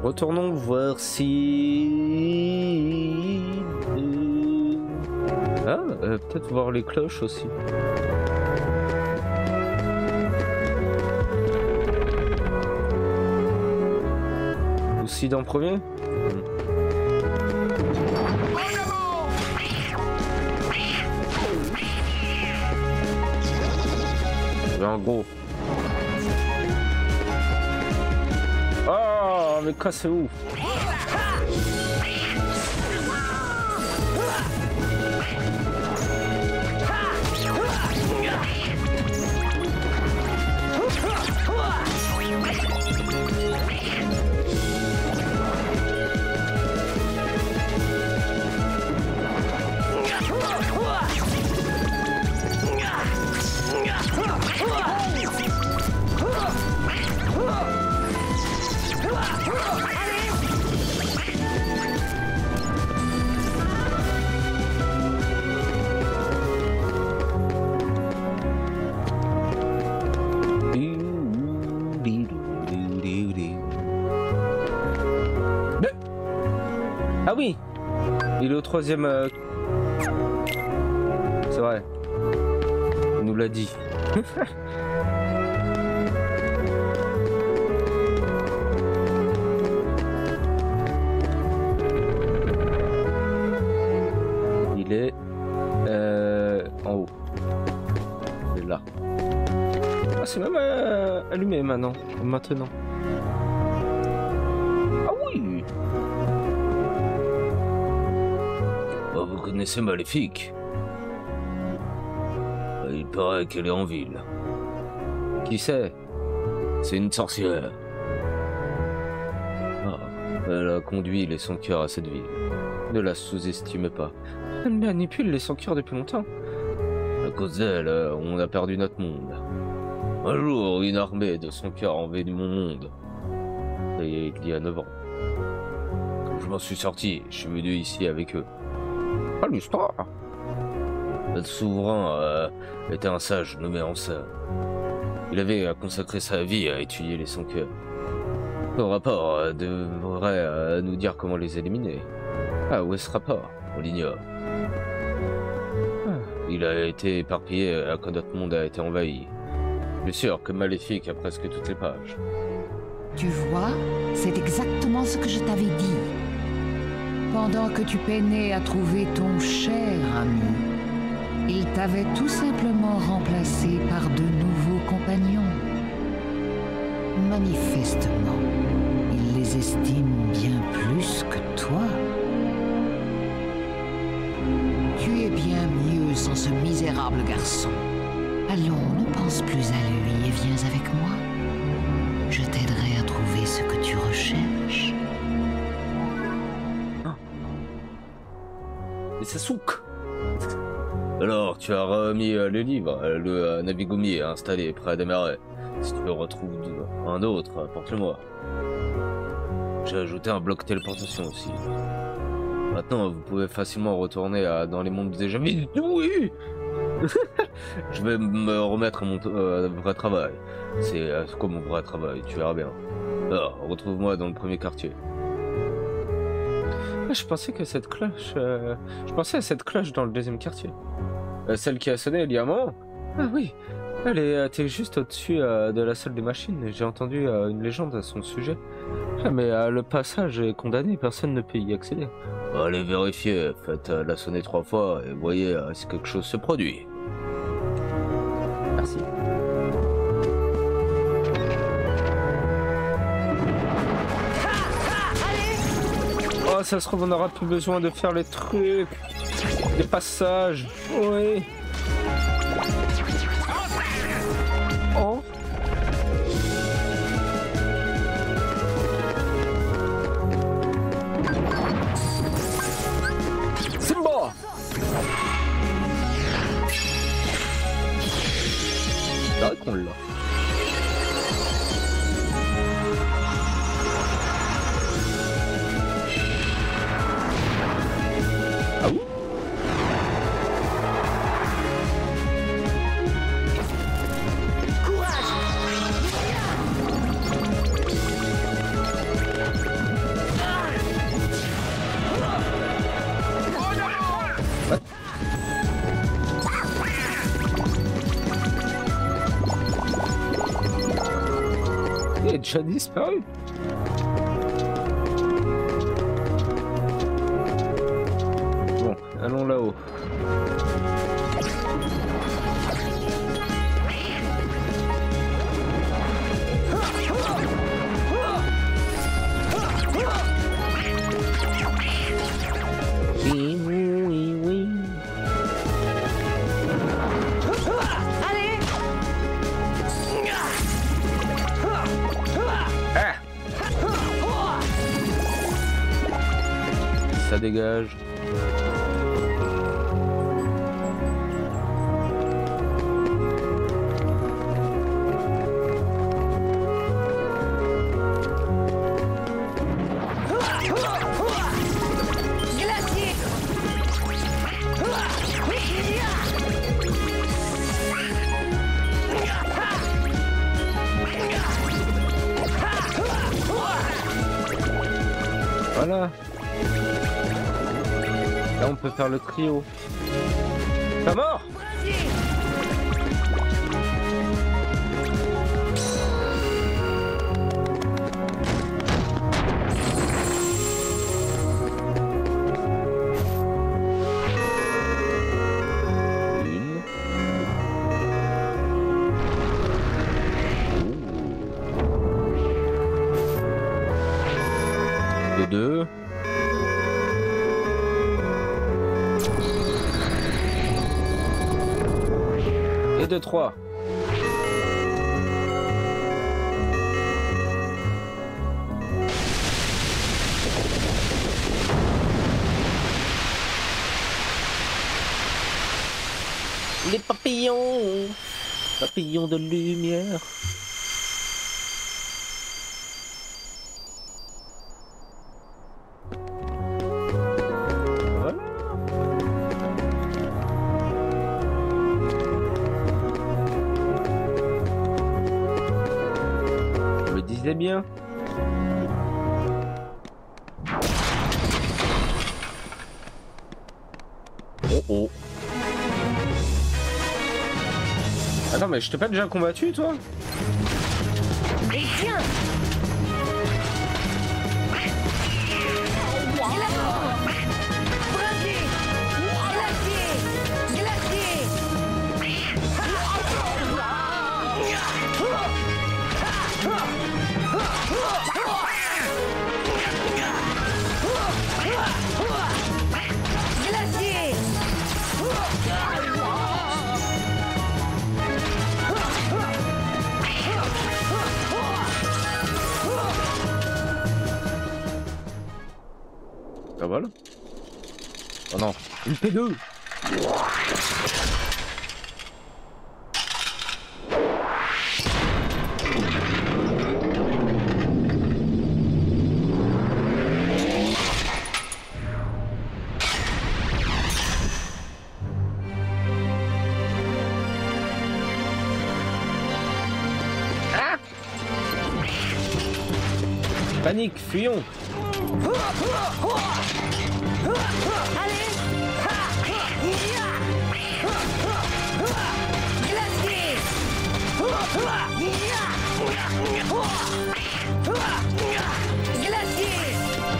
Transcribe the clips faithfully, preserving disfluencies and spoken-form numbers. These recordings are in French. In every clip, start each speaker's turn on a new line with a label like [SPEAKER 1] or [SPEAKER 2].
[SPEAKER 1] Retournons voir si... Ah, euh, peut-être voir les cloches aussi. Aussi dans le premier. En gros. Oh, mais quoi, c'est ouf. Ah oui, il est au troisième. Euh... C'est vrai. Il nous l'a dit. Il est euh, en haut. Il est là. Ah, c'est même euh, allumé maintenant. Maintenant. Vous connaissez Maléfique? Il paraît qu'elle est en ville. Qui c'est? C'est une sorcière. Ah, elle a conduit les sans-cœurs à cette ville. Ne la sous-estimez pas. Elle manipule les sans-cœurs depuis longtemps. À cause d'elle, on a perdu notre monde. Un jour, une armée de sans-cœurs a envahi mon monde. Et il y a neuf ans. Je m'en suis sorti, je suis venu ici avec eux. Ah, l'histoire. Notre souverain euh, était un sage nommé Ansa. Il avait consacré sa vie à étudier les sans-cœurs. Son rapport euh, devrait euh, nous dire comment les éliminer. Ah, où est ce rapport? On l'ignore. Ah, il a été éparpillé euh, quand notre monde a été envahi. Je suis sûr que Maléfique a presque toutes les pages.
[SPEAKER 2] Tu vois, c'est exactement ce que je t'avais dit. Pendant que tu peinais à trouver ton cher ami, il t'avait tout simplement remplacé par de nouveaux compagnons. Manifestement, il les estime bien plus que toi. Tu es bien mieux sans ce misérable garçon. Allons, ne pense plus à lui et viens avec moi. Je t'aiderai à trouver ce que tu recherches.
[SPEAKER 1] Et c'est souk. Alors, tu as remis euh, le livre, euh, le euh, navigoumier installé près des marais. Si tu retrouves un autre, apporte-le-moi. J'ai ajouté un bloc téléportation aussi. Maintenant, vous pouvez facilement retourner à, dans les mondes déjà vus. Oui. Je vais me remettre à mon euh, vrai travail. C'est euh, quoi mon vrai travail? Tu verras bien. Alors, retrouve-moi dans le premier quartier. Ah, je pensais que cette cloche... Euh... Je pensais à cette cloche dans le deuxième quartier. Euh, celle qui a sonné il y a un moment. Ah oui, elle était juste au-dessus euh, de la salle des machines et j'ai entendu euh, une légende à son sujet. Ah, mais euh, le passage est condamné, personne ne peut y accéder. Allez vérifier, faites euh, la sonner trois fois et voyez euh, si quelque chose se produit. Merci. Oh, ça se trouve, on n'aura plus besoin de faire les trucs, les passages. Oui. Oh. Simba. C'est vrai qu'on l'a. déjà disparu. Bon, allons là-haut. Oui, oui, oui, oui.
[SPEAKER 2] Allez!
[SPEAKER 1] Ah! Ça dégage.
[SPEAKER 2] Glacier!
[SPEAKER 1] Voilà. Là, on peut faire le trio. Pas mort? Une. De deux. Et de trois. Les papillons, papillons de lumière. Voilà. Je me disais bien. Oh oh. Attends, mais je t'ai pas déjà combattu, toi?
[SPEAKER 2] Et tiens! Glacier! Glacier! Glacier! Glacier!
[SPEAKER 1] Ah voilà. Oh non, une P deux. Ah! Panique, fuyons.
[SPEAKER 2] Allez! Glacier! Glacier!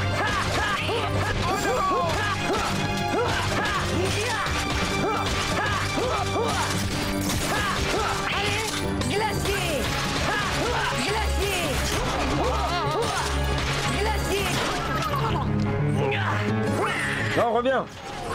[SPEAKER 2] Allez! Glacier! Glacier! Glacier!
[SPEAKER 1] Non, reviens.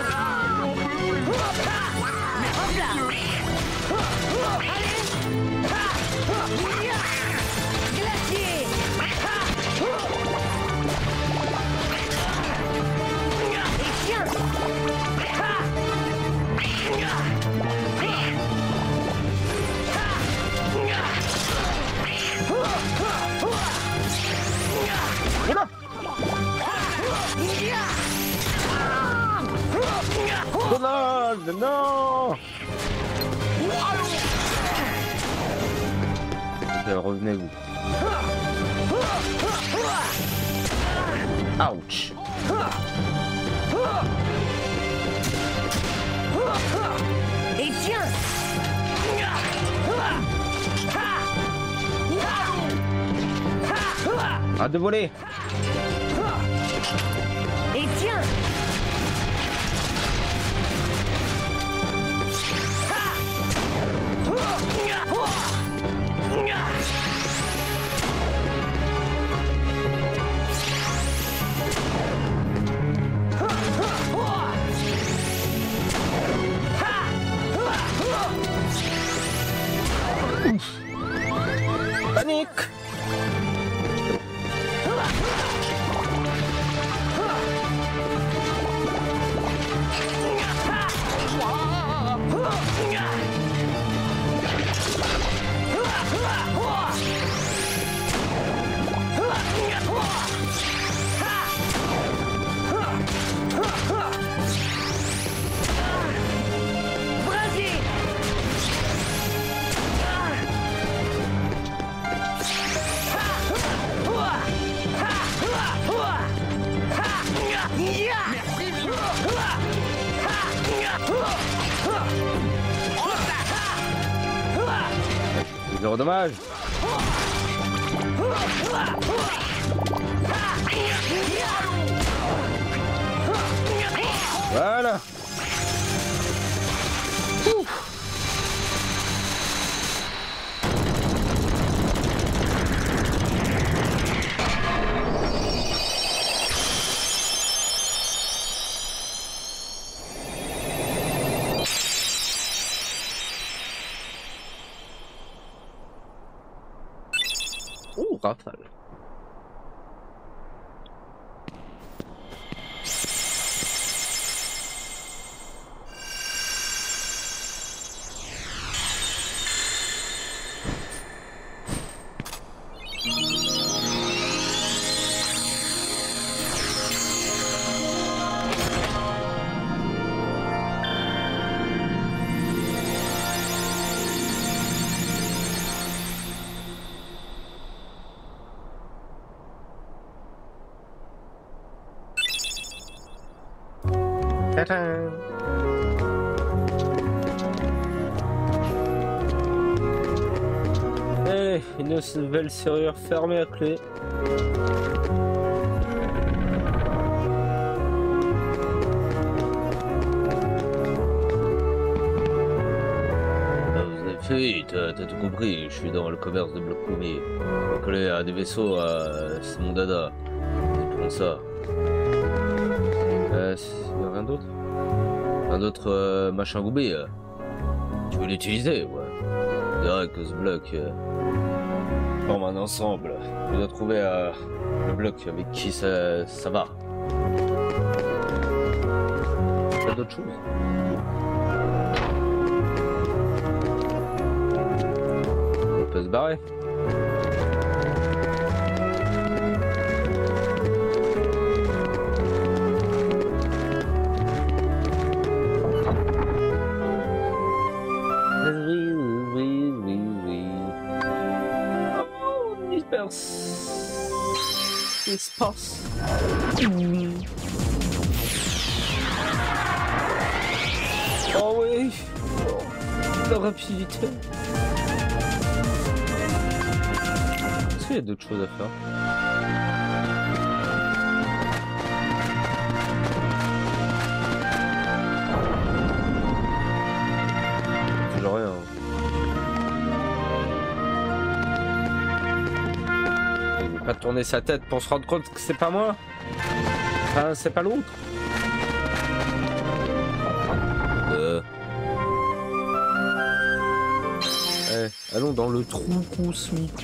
[SPEAKER 1] Donald, non. Ok, revenez-vous. Ouch.
[SPEAKER 2] Et tiens! Ha! Ha!
[SPEAKER 1] Arrête de voler.
[SPEAKER 3] Et tiens.
[SPEAKER 1] Panique. Zéro dommage. Voilà. Ouf. Ouh, rafale. Tadam. Eh, une nouvelle serrure fermée à clé. Ah, vous avez fait vite, t'as tout compris, je suis dans le commerce de blocs courriers. Coller à des vaisseaux, euh, c'est mon dada. C'est pour ça. Euh, y a rien d'autre? Un autre euh, machin goubé. Euh. Tu veux l'utiliser? Ouais. Je dirais que ce bloc euh, forme un ensemble. Je dois trouver euh, le bloc avec qui ça, ça va. T'as d'autres choses? On peut se barrer. Espace. Mmh. Oh oui, oh, la rapidité. Est-ce qu'il y a d'autres choses à faire? Toujours rien. Pas tourner sa tête pour se rendre compte que c'est pas moi. Enfin, c'est pas l'autre. Euh... Eh, allons dans le trou cosmique.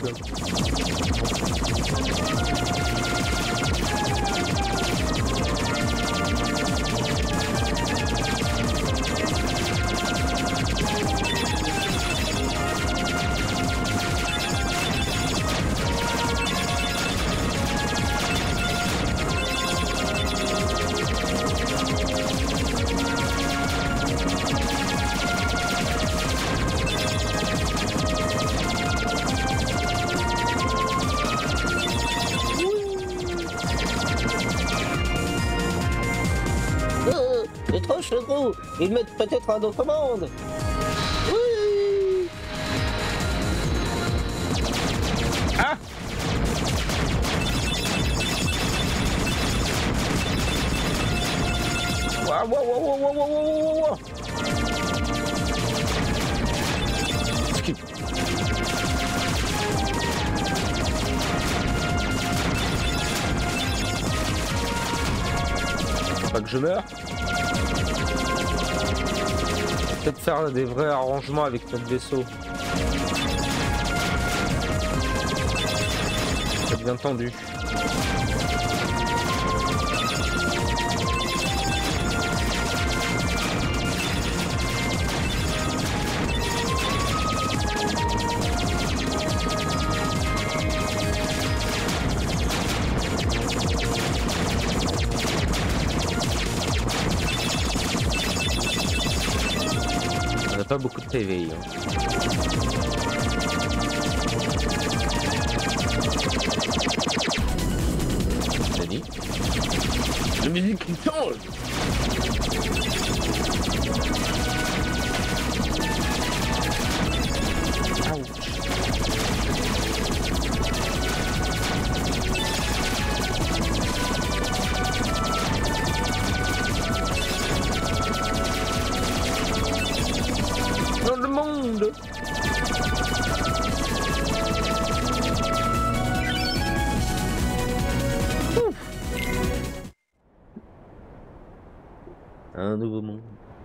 [SPEAKER 1] Le gros, ils mettent peut-être un autre monde. Oui. Ah. wow, wow, wow, wow, wow. Skip. Pas que je meure. Peut-être faire des vrais arrangements avec notre vaisseau. Ça devient tendu. Pas beaucoup de P V. Hein. T'as dit le musique qui change. Un nouveau monde.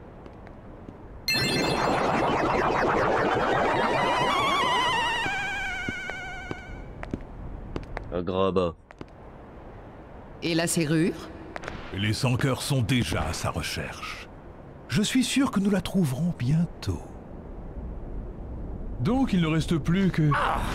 [SPEAKER 1] Un grabat.
[SPEAKER 2] Et la serrure?
[SPEAKER 3] Les sans-cœurs sont déjà à sa recherche. Je suis sûr que nous la trouverons bientôt. Donc il ne reste plus que...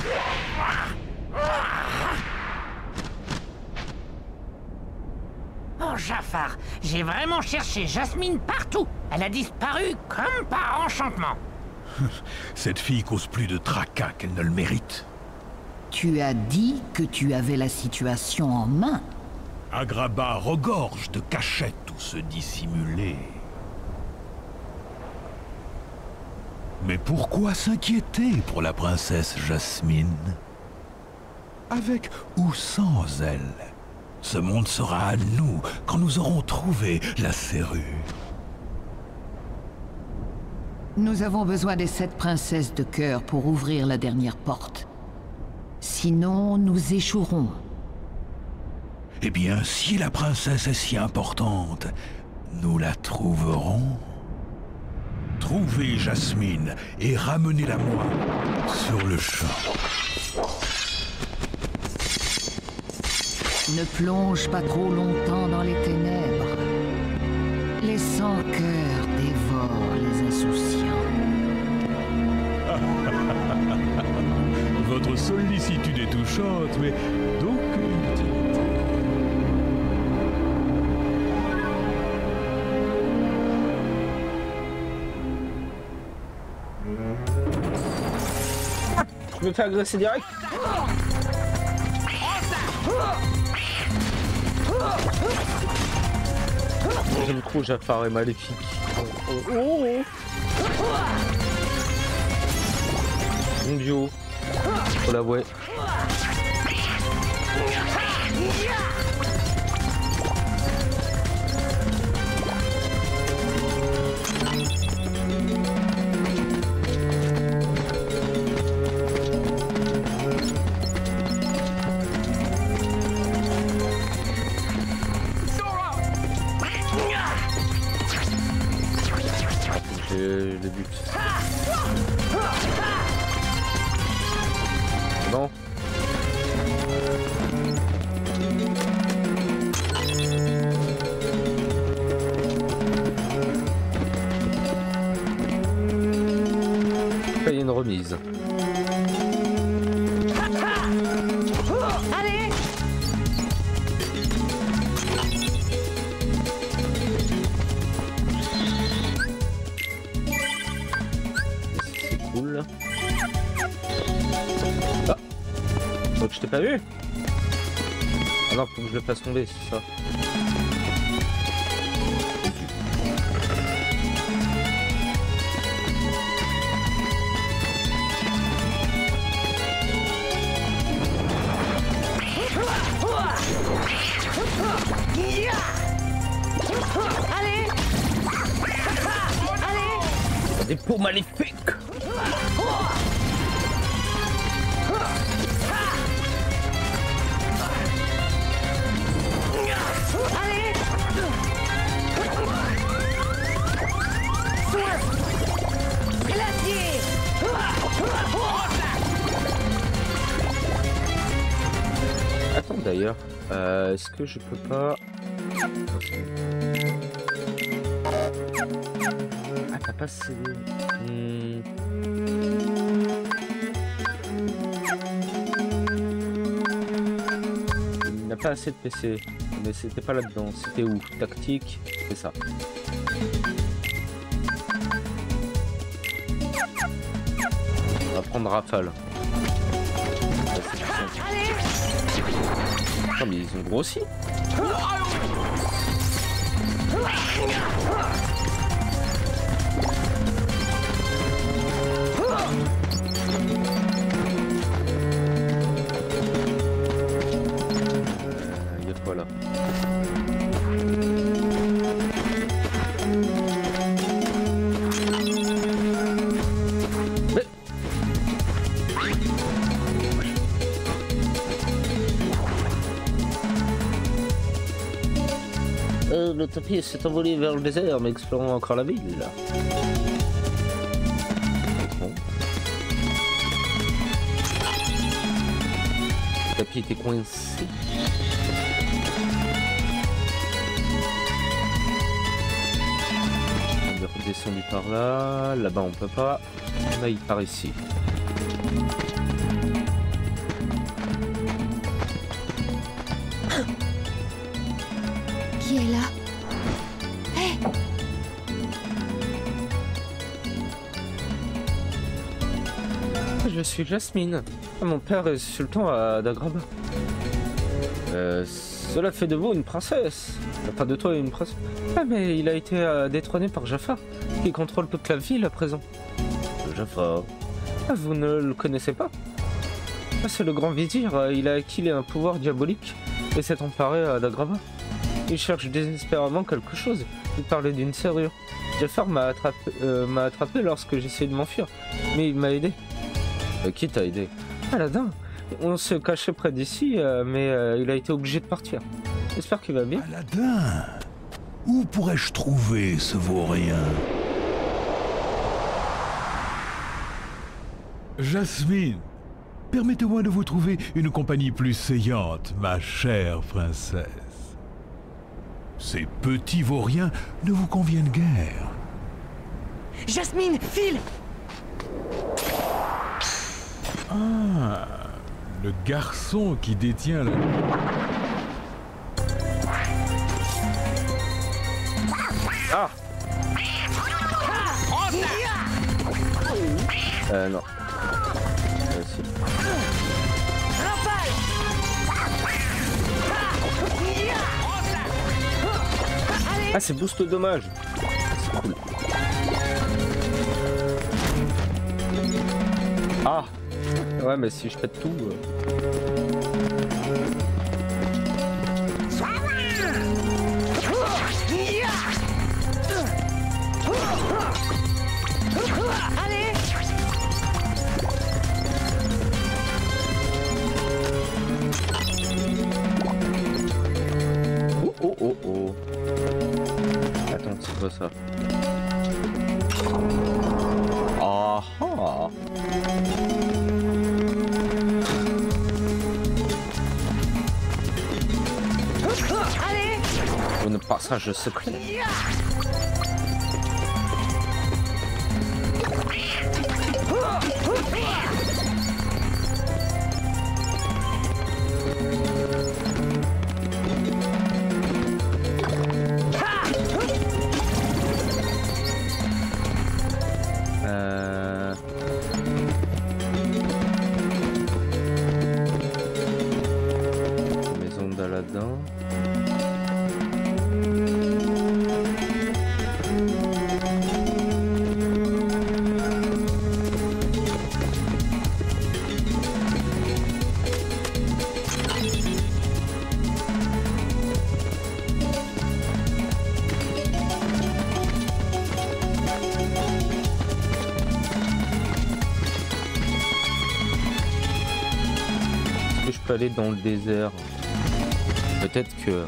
[SPEAKER 4] Oh Jafar, j'ai vraiment cherché Jasmine partout. Elle a disparu comme par enchantement.
[SPEAKER 3] Cette fille cause plus de tracas qu'elle ne le mérite.
[SPEAKER 2] Tu as dit que tu avais la situation en main.
[SPEAKER 3] Agrabah regorge de cachettes où se dissimuler. Mais pourquoi s'inquiéter pour la princesse Jasmine? Avec ou sans elle, ce monde sera à nous quand nous aurons trouvé la serrure.
[SPEAKER 2] Nous avons besoin des sept princesses de cœur pour ouvrir la dernière porte. Sinon, nous échouerons.
[SPEAKER 3] Eh bien, si la princesse est si importante, nous la trouverons. Trouvez Jasmine et ramenez-la moi sur le champ.
[SPEAKER 2] Ne plonge pas trop longtemps dans les ténèbres. Les sans-cœurs dévorent les insouciants.
[SPEAKER 3] Votre sollicitude est touchante, mais d'aucune utilité.
[SPEAKER 1] Je me fais agresser direct. J'aime trop Jafar et Maléfique. Oh, oh, oh. Bon duo, faut l'avouer. Le but. Non. Paye une remise.
[SPEAKER 4] Allez!
[SPEAKER 1] Cool. Ah. Donc je t'ai pas vu. Ah non, faut que je le fasse tomber, c'est ça.
[SPEAKER 4] Allez!
[SPEAKER 1] des peaux maléfiques.
[SPEAKER 4] Allez. Glacier.
[SPEAKER 1] Attends d'ailleurs, euh, est-ce que je peux pas... Ah t'as pas assez... Hmm. Il n'a pas assez de P C, mais c'était pas là-dedans, c'était où? Tactique, c'est ça. On va prendre Rafale. Ça, c'est plus simple. Oh, mais ils ont grossi. Il y a quoi là? Mais... Euh, le tapis s'est envolé vers le désert, mais explorons encore la ville. Là. Bon. Le tapis était coincé. On est redescendu par là. Là-bas, on peut pas. Là, il part ici.
[SPEAKER 2] Qui est là? Hé!
[SPEAKER 1] Je suis Jasmine. Mon père est sultan à Dagraba. Euh, cela fait de vous une princesse. Enfin, de toi une princesse. Ah, mais il a été euh, détrôné par Jafar, qui contrôle toute la ville à présent. Jafar. Ah, vous ne le connaissez pas? Ah, c'est le grand vizir. Euh, il a acquis un pouvoir diabolique et s'est emparé à Dagraba. Il cherche désespérément quelque chose. Il parlait d'une serrure. Jafar m'a attrapé, euh, m'a attrapé lorsque j'essayais de m'enfuir, mais il m'a aidé. Euh, qui t'a aidé? Aladin. On se cachait près d'ici, euh, mais euh, il a été obligé de partir. J'espère qu'il va bien.
[SPEAKER 3] Aladin, où pourrais-je trouver ce vaurien? Jasmine, permettez-moi de vous trouver une compagnie plus saillante, ma chère princesse. Ces petits vauriens ne vous conviennent guère.
[SPEAKER 4] Jasmine, file.
[SPEAKER 3] Ah, le garçon qui détient la...
[SPEAKER 1] Ah. Euh, non. Euh, si. Ah, c'est boost dommage. C'est cool. Ah. Ouais, mais si je pète tout... Euh...
[SPEAKER 4] Allez.
[SPEAKER 1] Oh, oh, oh, oh. Attends, c'est quoi ça? Ah ah.
[SPEAKER 4] Allez.
[SPEAKER 1] Un passage secret. Euh... Maison d'Aladin. peux aller dans le désert. Peut-être que...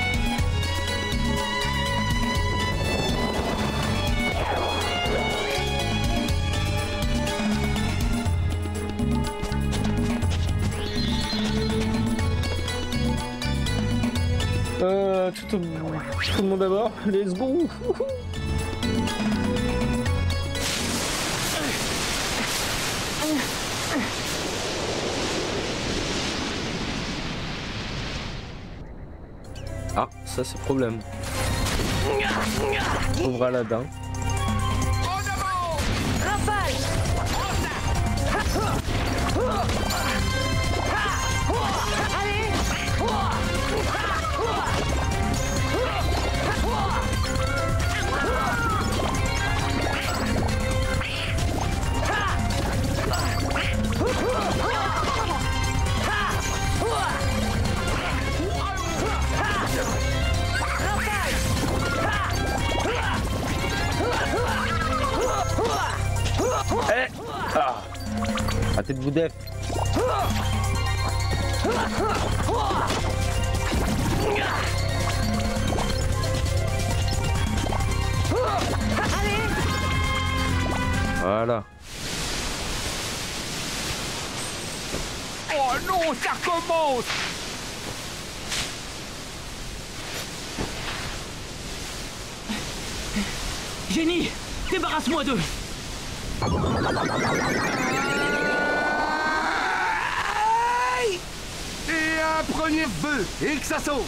[SPEAKER 1] Euh, tout, tout le monde d'abord, let's go. Ah, ça c'est problème. Pauvre Aladdin. Eh ah. Raté de boudef. Voilà.
[SPEAKER 3] Oh non, ça recommence.
[SPEAKER 5] Génie, débarrasse-moi d'eux.
[SPEAKER 3] Et un premier bœuf, et que ça saute.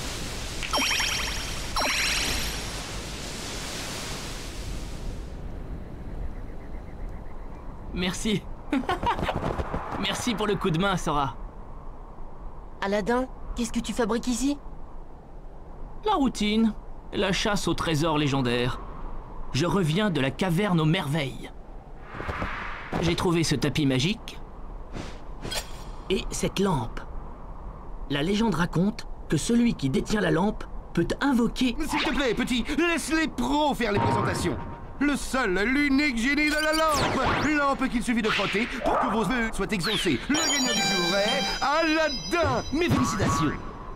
[SPEAKER 5] Merci. Merci pour le coup de main, Sora.
[SPEAKER 6] Aladdin, qu'est-ce que tu fabriques ici?
[SPEAKER 5] La routine, la chasse au trésor légendaire. Je reviens de la caverne aux merveilles. J'ai trouvé ce tapis magique et cette lampe. La légende raconte que celui qui détient la lampe peut invoquer...
[SPEAKER 3] S'il te plaît, petit, laisse les pros faire les présentations. Le seul, l'unique génie de la lampe. Lampe qu'il suffit de frotter pour que vos vœux soient exaucés. Le gagnant du jour est Aladdin. Mes félicitations.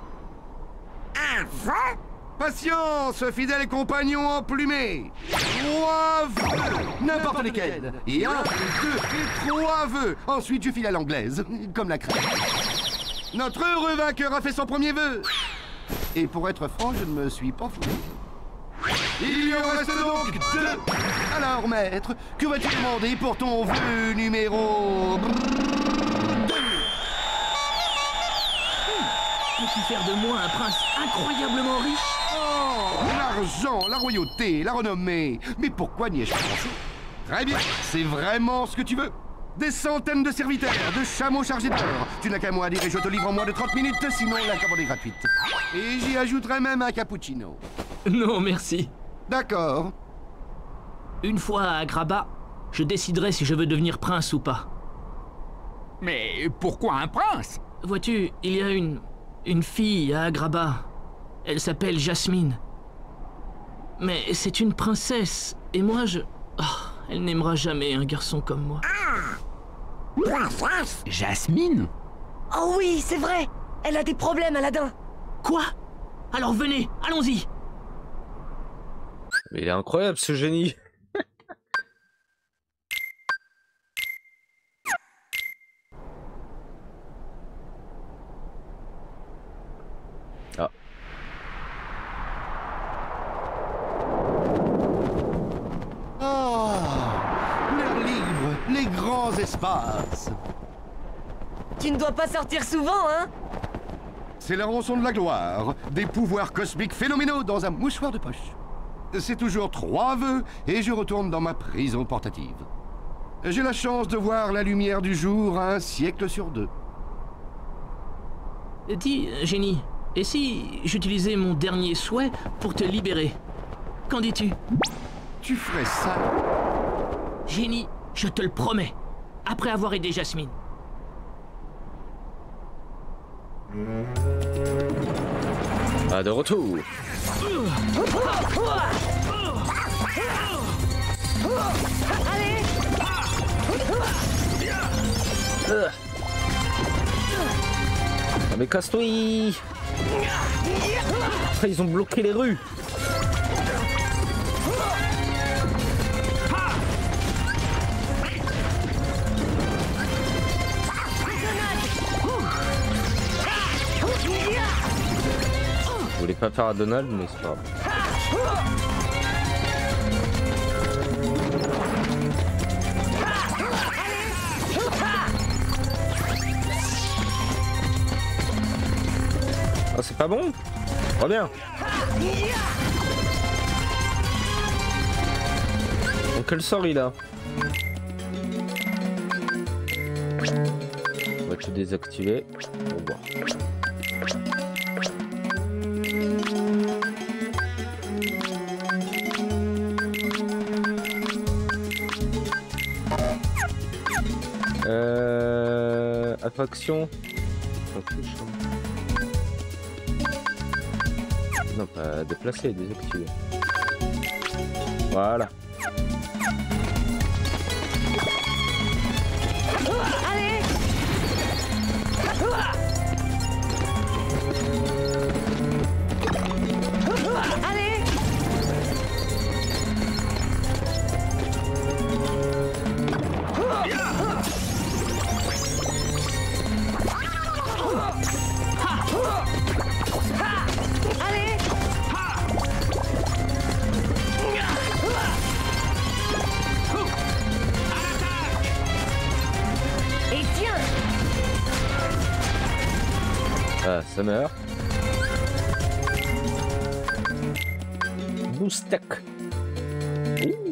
[SPEAKER 4] Enfin?
[SPEAKER 3] Patience, fidèle compagnon emplumé. Trois vœux, n'importe lesquels. Et un, deux, et trois vœux. Ensuite, je file à l'anglaise, comme la crème. Notre heureux vainqueur a fait son premier vœu. Et pour être franc, je ne me suis pas foutu. Il y en reste donc deux. Alors, maître, que vas-tu demander pour ton vœu numéro deux?
[SPEAKER 5] Peux-tu faire de moi un prince incroyablement riche?
[SPEAKER 3] Oh, l'argent, la royauté, la renommée. Mais pourquoi n'y ai-je pas pensé? Très bien, c'est vraiment ce que tu veux. Des centaines de serviteurs, de chameaux chargés d'or. Tu n'as qu'à moi à dire et je te livre en moins de trente minutes, sinon la commande est gratuite. Et j'y ajouterai même un cappuccino.
[SPEAKER 5] Non, merci.
[SPEAKER 3] D'accord.
[SPEAKER 5] Une fois à Agrabah, je déciderai si je veux devenir prince ou pas.
[SPEAKER 7] Mais pourquoi un prince?
[SPEAKER 5] Vois-tu, il y a une... une fille à Agrabah. Elle s'appelle Jasmine. Mais c'est une princesse, et moi je... Oh, elle n'aimera jamais un garçon comme moi.
[SPEAKER 4] Princesse?
[SPEAKER 7] Jasmine?
[SPEAKER 6] Oh oui, c'est vrai. Elle a des problèmes, Aladdin.
[SPEAKER 5] Quoi? Alors venez, allons-y.
[SPEAKER 1] Mais il est incroyable ce génie. Ah.
[SPEAKER 3] Oh, l'air libre, les grands espaces.
[SPEAKER 6] Tu ne dois pas sortir souvent, hein?
[SPEAKER 3] C'est la rançon de la gloire, des pouvoirs cosmiques phénoménaux dans un mouchoir de poche. C'est toujours trois vœux et je retourne dans ma prison portative. J'ai la chance de voir la lumière du jour à un siècle sur deux.
[SPEAKER 5] Dis, génie, et si j'utilisais mon dernier souhait pour te libérer? Qu'en dis-tu?
[SPEAKER 3] Tu ferais ça?
[SPEAKER 5] Génie, je te le promets, après avoir aidé Jasmine.
[SPEAKER 1] Ah, de retour.
[SPEAKER 6] Allez!
[SPEAKER 1] Ah, mais casse-toi. Après, ils ont bloqué les rues. Je voulais pas faire à Donald, mais c'est pas grave. Ah, c'est pas bon? Reviens. Donc quel sort il a? On va tout désactiver. Au revoir. Euh... Attraction. Non, pas déplacer, désactiver. Voilà.
[SPEAKER 6] Allez. Allez.
[SPEAKER 1] Ah, ça meurt. Boustek. Ouh.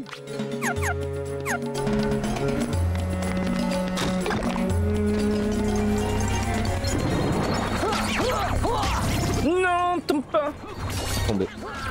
[SPEAKER 1] Non, tombe pas. Tombé.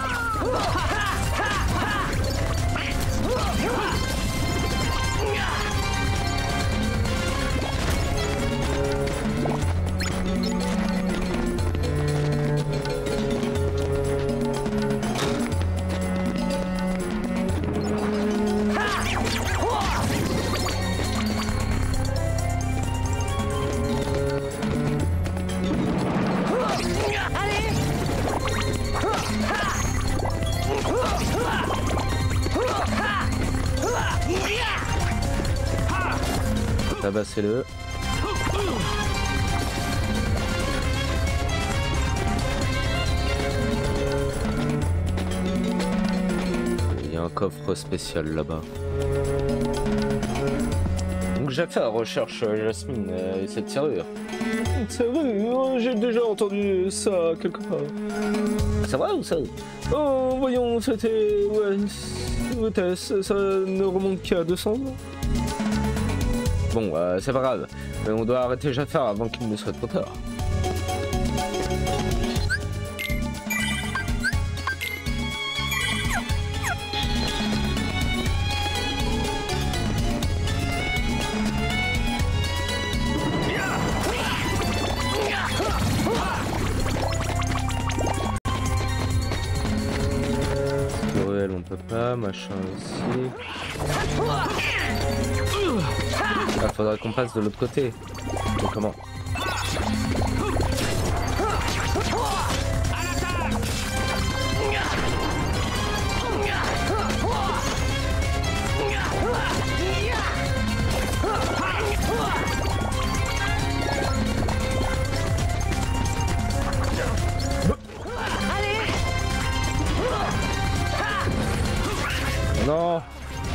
[SPEAKER 1] Tabassez-le. Il y a un coffre spécial là-bas. Donc Jafar recherche Jasmine euh, et cette serrure. C'est vrai, oh, j'ai déjà entendu ça quelque part. C'est vrai ou ça? Oh, voyons, c'était... Ouais, ça, ça ne remonte qu'à deux cents ans. Bon, euh, c'est pas grave, mais on doit arrêter Jafar avant qu'il ne soit trop tard. Squirrel, on peut pas, machin aussi. Ah, faudrait qu'on passe de l'autre côté. Mais comment? Non.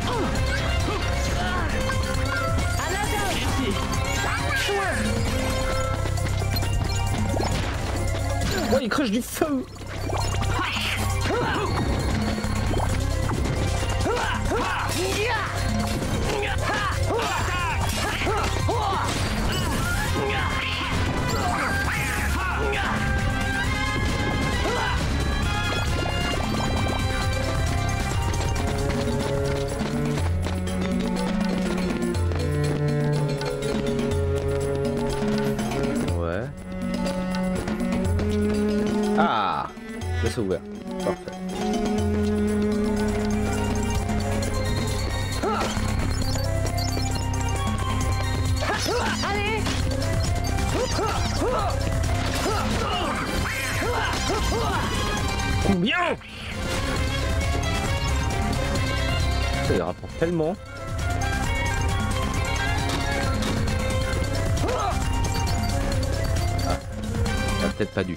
[SPEAKER 1] Oh, il crache du feu. Ouais. Ah, là c'est ouvert. Parfait. Combien? Ça il rapporte tellement. Ah, ça a peut-être pas dû.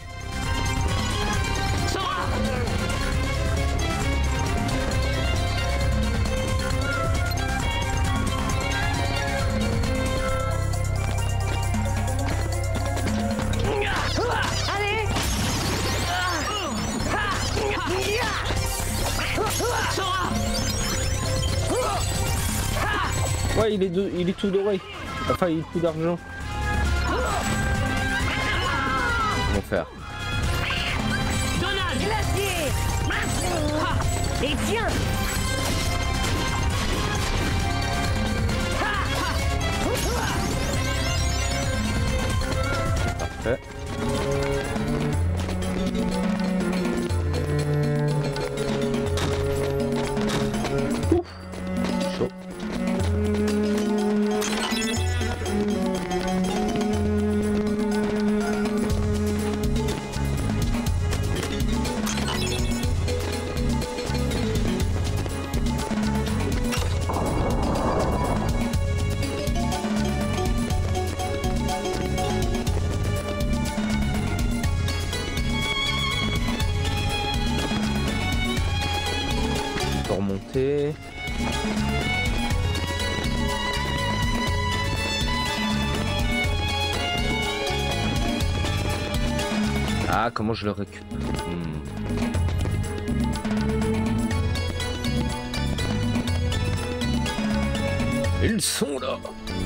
[SPEAKER 1] Ouais, il est, de, il est tout doré. Enfin, il est tout d'argent. Comment faire?
[SPEAKER 4] Donald! Glacier! Et tiens!
[SPEAKER 1] Parfait. Ouf. Chaud. Remonter. Ah, comment je le récupère? hmm. Ils sont là.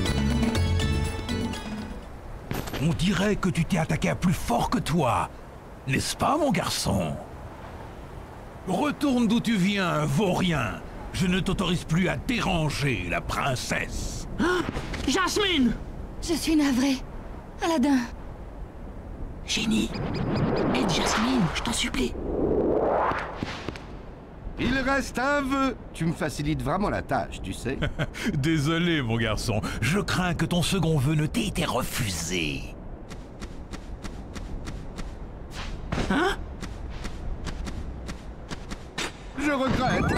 [SPEAKER 3] On dirait que tu t'es attaqué à plus fort que toi. N'est-ce pas, mon garçon? Retourne d'où tu viens, vaurien. Je ne t'autorise plus à déranger la princesse.
[SPEAKER 5] Ah, Jasmine!
[SPEAKER 2] Je suis navrée. Aladdin.
[SPEAKER 5] Génie, aide Jasmine, je t'en supplie.
[SPEAKER 8] Il reste un vœu. Tu me facilites vraiment la tâche, tu sais.
[SPEAKER 3] Désolé, mon garçon. Je crains que ton second vœu ne t'ait été refusé.
[SPEAKER 5] Hein?
[SPEAKER 8] Je regrette.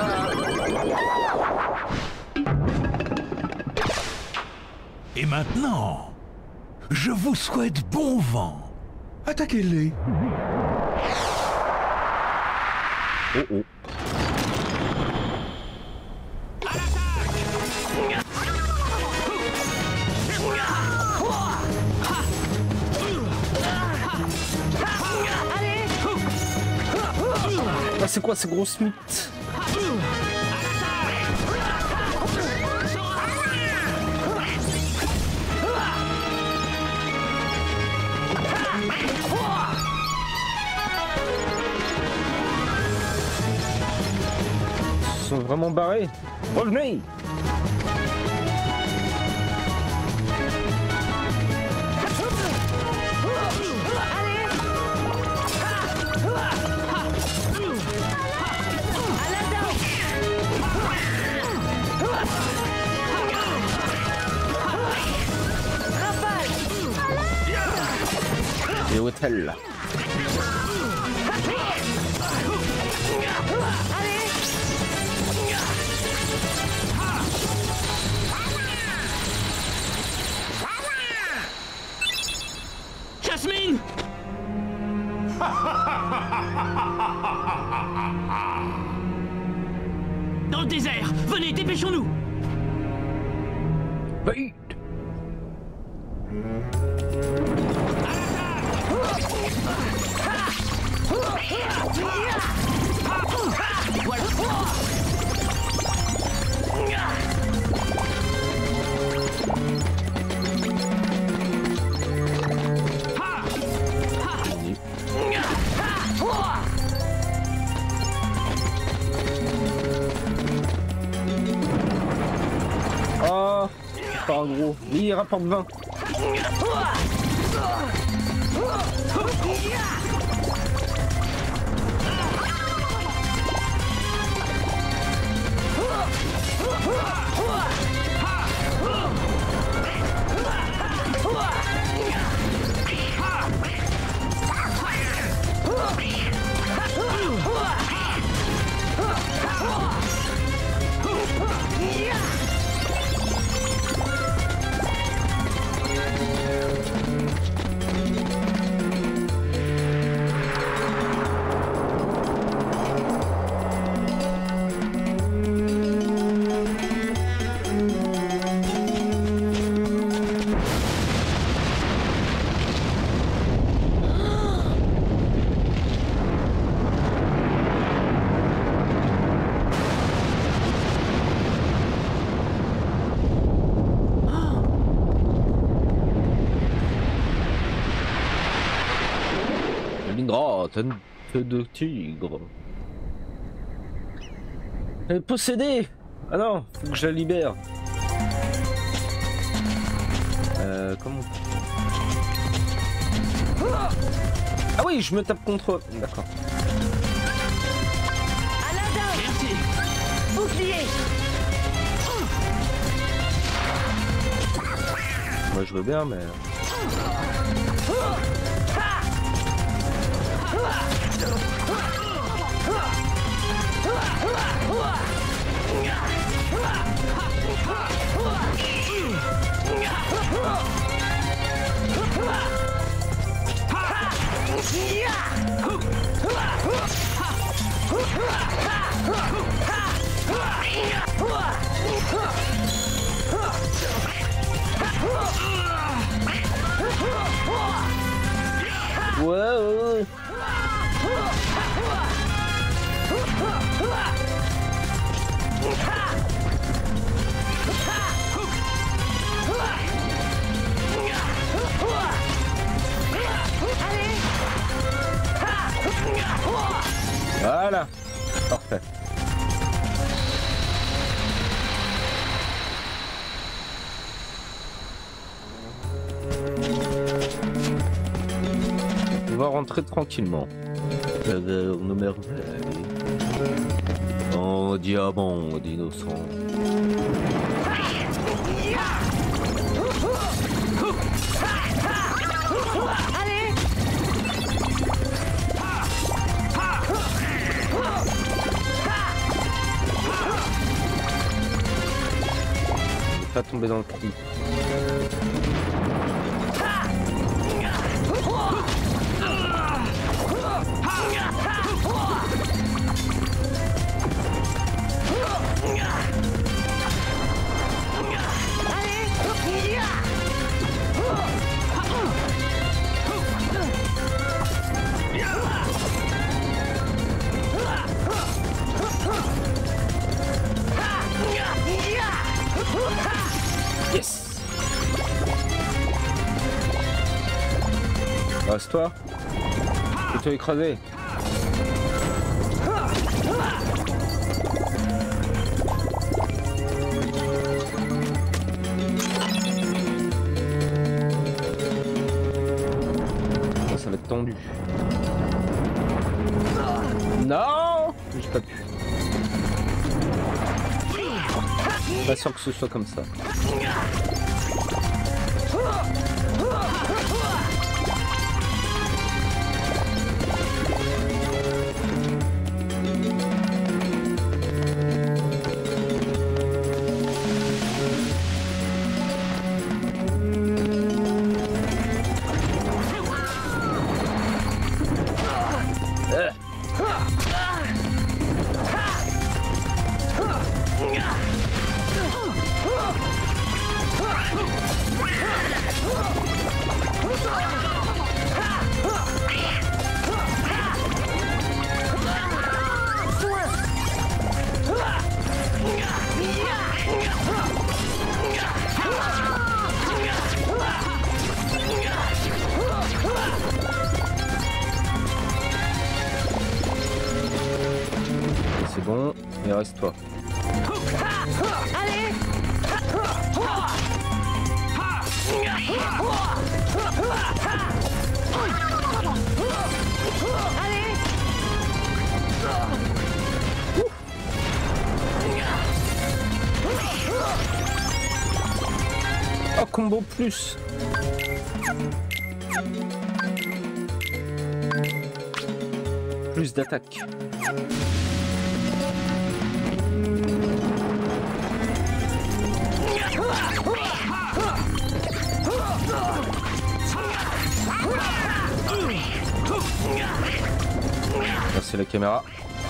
[SPEAKER 3] Et maintenant, je vous souhaite bon vent. Attaquez-les.
[SPEAKER 1] Oh oh. Ah, c'est quoi ces grosses mythes? Ils sont vraiment barrés. Revenez! Et hôtel là.
[SPEAKER 5] Jasmine! Dans le désert! Venez, dépêchons-nous!
[SPEAKER 1] Vite! Oh, pas un gros. Il rapporte vingt. tête de tigre. Elle est possédée. Ah non, faut que je la libère. Euh, comment... Ah oui, je me tape contre... D'accord.
[SPEAKER 6] Aladdin,
[SPEAKER 5] Merci.
[SPEAKER 6] bouclier.
[SPEAKER 1] Moi je veux bien, mais... Ouais, ouais, ouais. Voilà, parfait. On va rentrer tranquillement. Caverne merveille. En diamant d'innocent.
[SPEAKER 6] Allez.
[SPEAKER 1] Pas tomber dans le trou. Yes. Reste-toi. Fais-toi écraser. Ça, ça va être tendu. Non, j'ai pas pu. Pas sûr que ce soit comme ça. C'est bon, et reste-toi.
[SPEAKER 6] Allez. Allez.
[SPEAKER 1] Oh, combo plus. Plus d'attaque. Merci la caméra.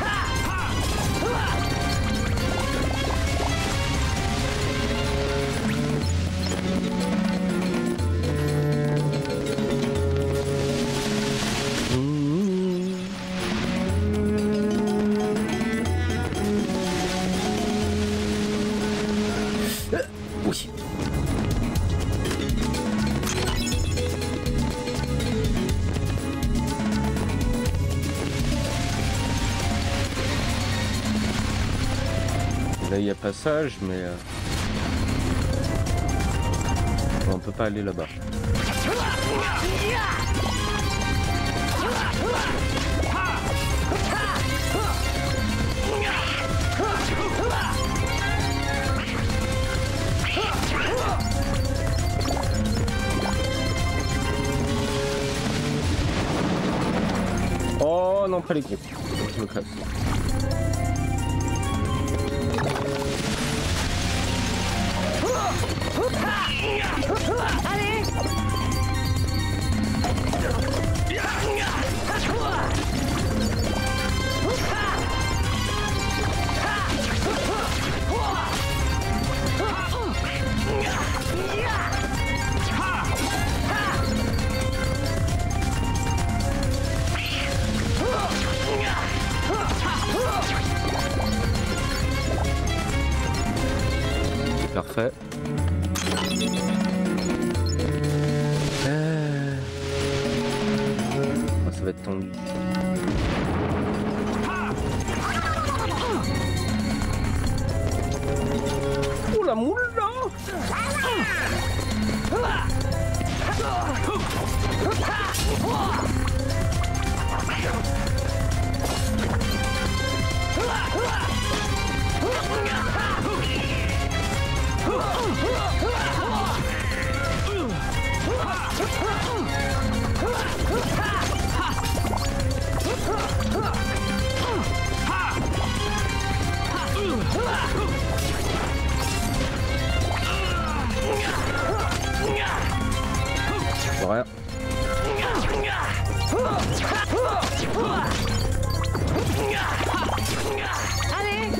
[SPEAKER 1] Oui. Là il y a passage, mais euh... on peut pas aller là-bas. Oh non, pas les coups. Je me casse.
[SPEAKER 4] Allez!
[SPEAKER 1] Parfait. Euh... Oh, ça va être tendu. Oh la moule là! Rien.
[SPEAKER 4] Allez!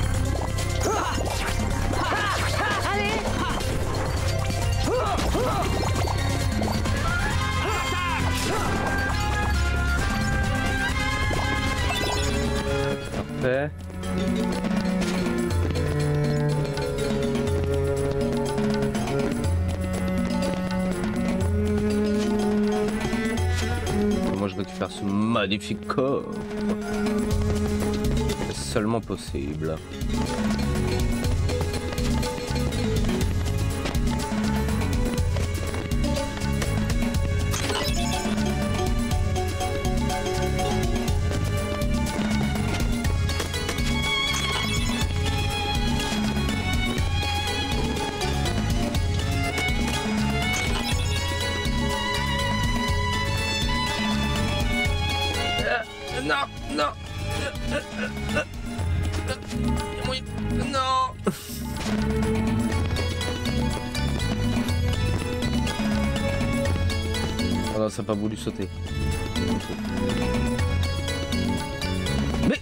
[SPEAKER 4] Allez!
[SPEAKER 1] Parfait. Moi je récupère ce magnifique coffre. C'est seulement possible. Non, non. Oui, non. Oh non, ça n'a pas voulu sauter. Mais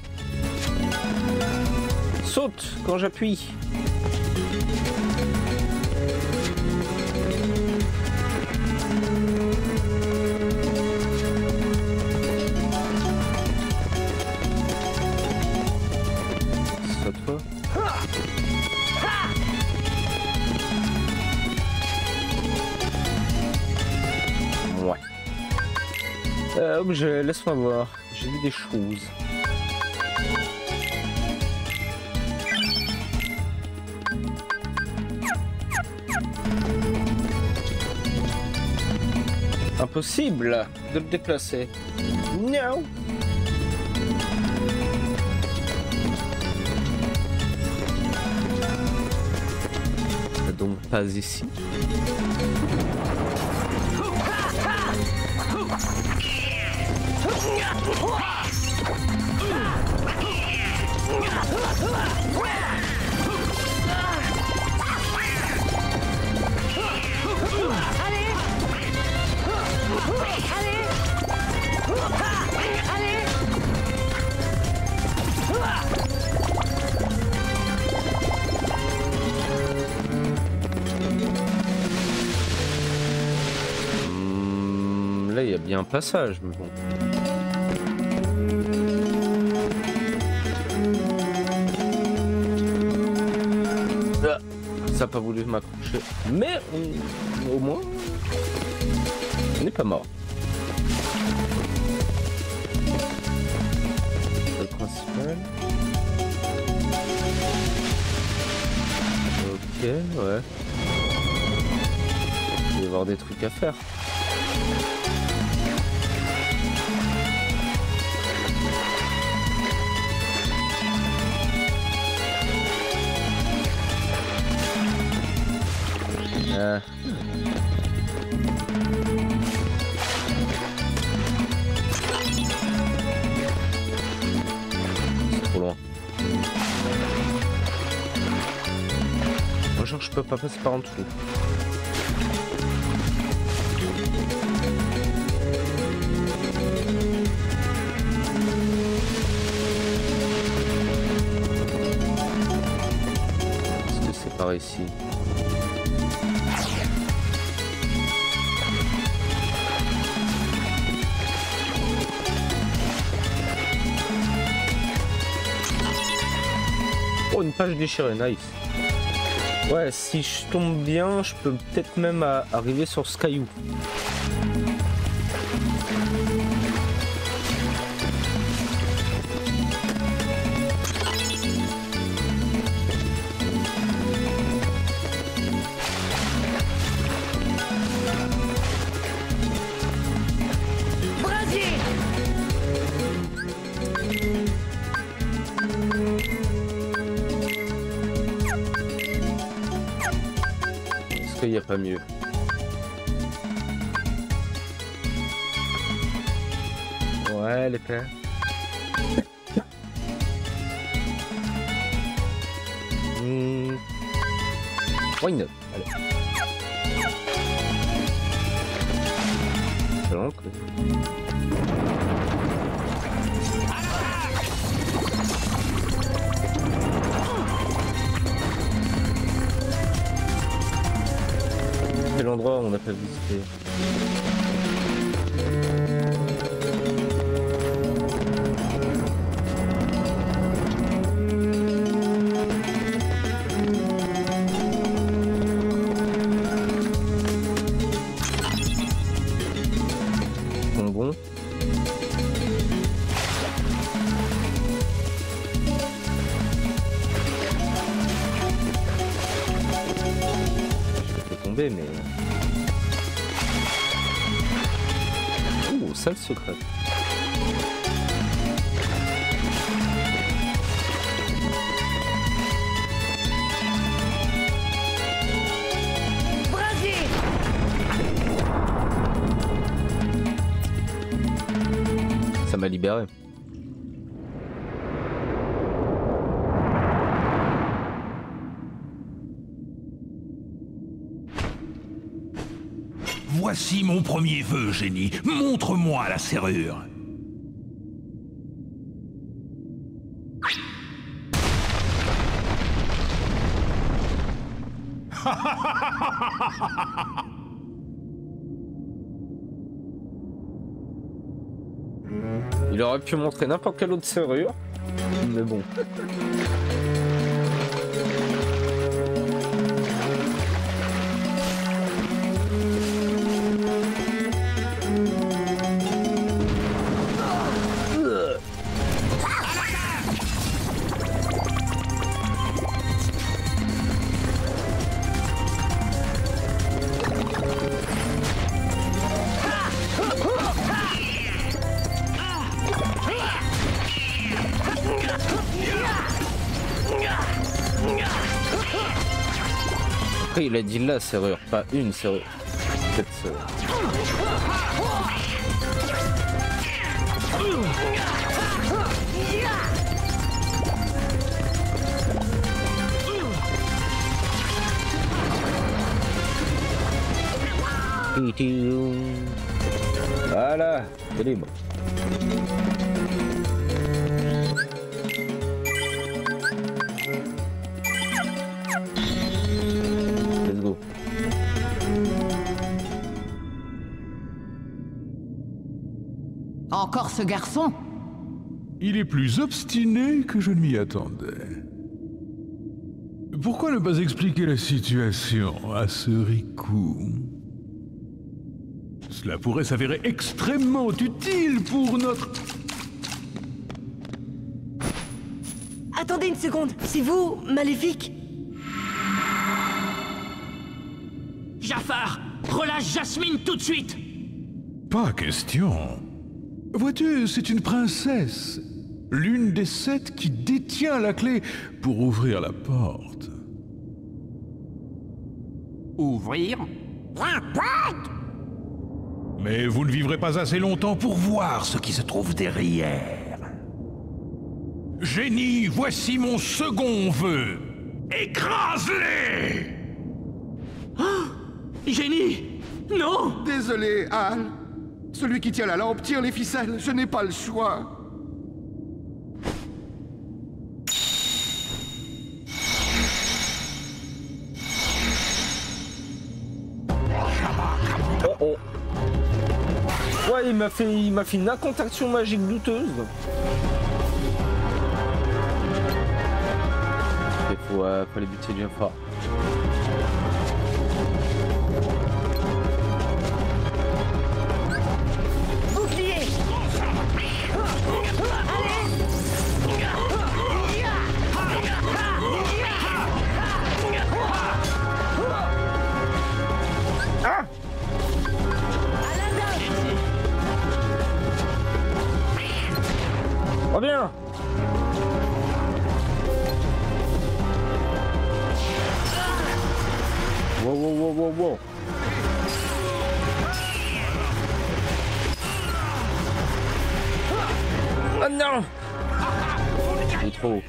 [SPEAKER 1] saute quand j'appuie. Ouais. Euh, objet, laisse-moi voir. J'ai vu des choses. Impossible de le déplacer. Non. Donc pas ici. Là, il y a bien un passage, mais bon. Ah, ça n'a pas voulu m'accrocher. Mais on, au moins, on n'est pas mort. C'est le principal. ouais. Il va y avoir des trucs à faire. Ah. C'est trop loin. Moi, genre, je peux pas passer par en dessous. Est-ce que c'est par ici? Oh, une page déchirée, nice. Ouais, si je tombe bien, je peux peut-être même à arriver sur ce caillou. Il n'y a pas mieux. Ouais, les pères. mmh. Why not? Allez. C'est long, quoi. Quel endroit on n'a pas visité? Bon bon. Je vais tomber mais... Oh, salle secrète. Ça m'a libéré.
[SPEAKER 3] Voici mon premier vœu, génie. Montre-moi la serrure.
[SPEAKER 1] Il aurait pu montrer n'importe quelle autre serrure, mais bon. Après, il a dit la serrure, pas une serrure. Cette serrure. Voilà, c'est libre. Let's go.
[SPEAKER 2] Encore ce garçon?
[SPEAKER 3] Il est plus obstiné que je ne m'y attendais. Pourquoi ne pas expliquer la situation à ce ricou? Cela pourrait s'avérer extrêmement utile pour notre...
[SPEAKER 6] Attendez une seconde, c'est vous, Maléfique?
[SPEAKER 5] Jafar, relâche Jasmine tout de suite.
[SPEAKER 3] Pas question. Vois-tu, c'est une princesse. L'une des sept qui détient la clé pour ouvrir la porte.
[SPEAKER 7] Ouvrir?
[SPEAKER 3] Mais vous ne vivrez pas assez longtemps pour voir ce qui se trouve derrière. Génie, voici mon second vœu. Écrase-les!
[SPEAKER 5] Génie! Non!
[SPEAKER 8] Désolé, Al. Celui qui tient la lampe tire les ficelles. Je n'ai pas le choix.
[SPEAKER 1] Oh oh. Ouais, il m'a fait, il m'a fait une incantation magique douteuse. Il faut, euh, faut les buter bien fort.
[SPEAKER 6] Bouclier.
[SPEAKER 1] Ah! Reviens! Wow, wow, wow, wow, wow. Oh non! Il est trop haut.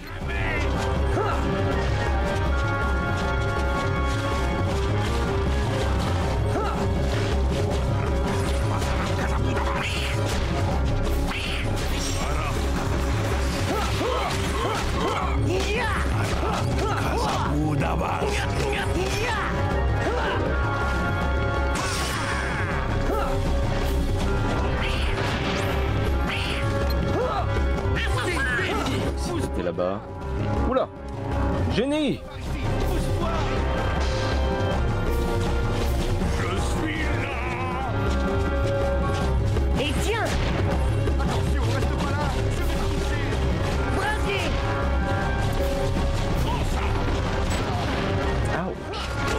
[SPEAKER 1] C'était là-bas. Oula! Génie!
[SPEAKER 6] Et tiens.
[SPEAKER 8] Attention, reste pas là. Je vais te toucher.
[SPEAKER 6] Brasier.
[SPEAKER 1] Ouch!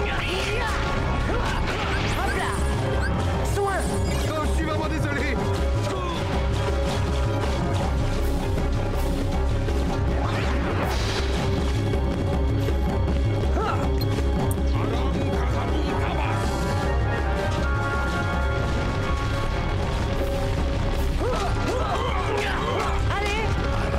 [SPEAKER 6] Hop là. Soin.
[SPEAKER 8] Oh, je suis vraiment désolé.
[SPEAKER 6] Allez.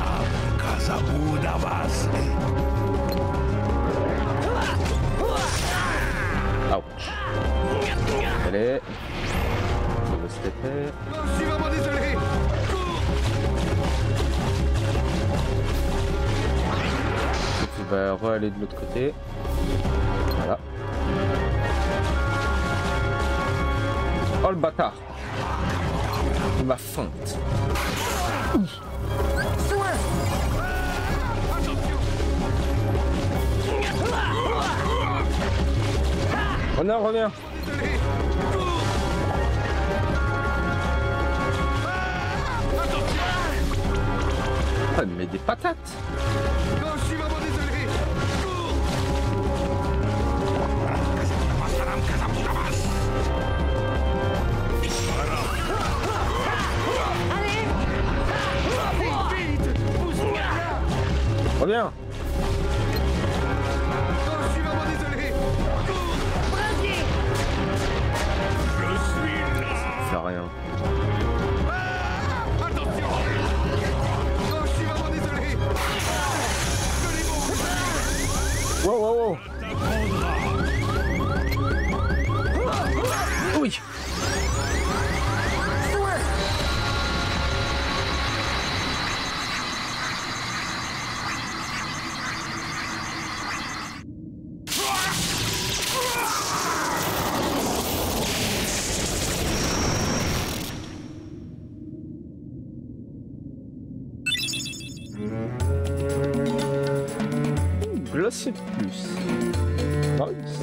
[SPEAKER 1] Ouch! Allez! On va se taper.
[SPEAKER 8] Oh, je suis vraiment désolé.
[SPEAKER 1] Tu vas re-aller de l'autre côté. Voilà. Oh le bâtard! Il m'a feinte.
[SPEAKER 6] Soin.
[SPEAKER 1] Reviens, reviens! Ah, il me met des patates!
[SPEAKER 8] Oh, je suis vraiment désolé.
[SPEAKER 6] Allez.
[SPEAKER 8] Vite, vite. Pousse-moi là.
[SPEAKER 1] Reviens!
[SPEAKER 8] Oh, je suis vraiment désolé.
[SPEAKER 6] Brasier.
[SPEAKER 1] Ça fait rien.
[SPEAKER 8] Attention. Oh, je suis vraiment désolé. Je l'ai bon.
[SPEAKER 1] Wow, wow, wow! Oui!
[SPEAKER 6] Soin.
[SPEAKER 1] Glacé de plus. Nice.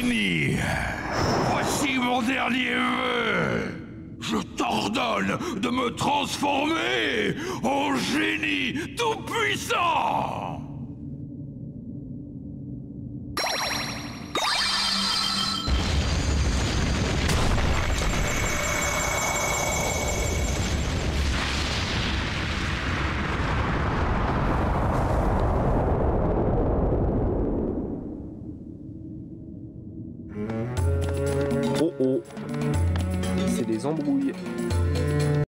[SPEAKER 3] Génie! Voici mon dernier vœu! Je t'ordonne de me transformer en génie tout-puissant!
[SPEAKER 9] Oh oh, c'est des embrouilles.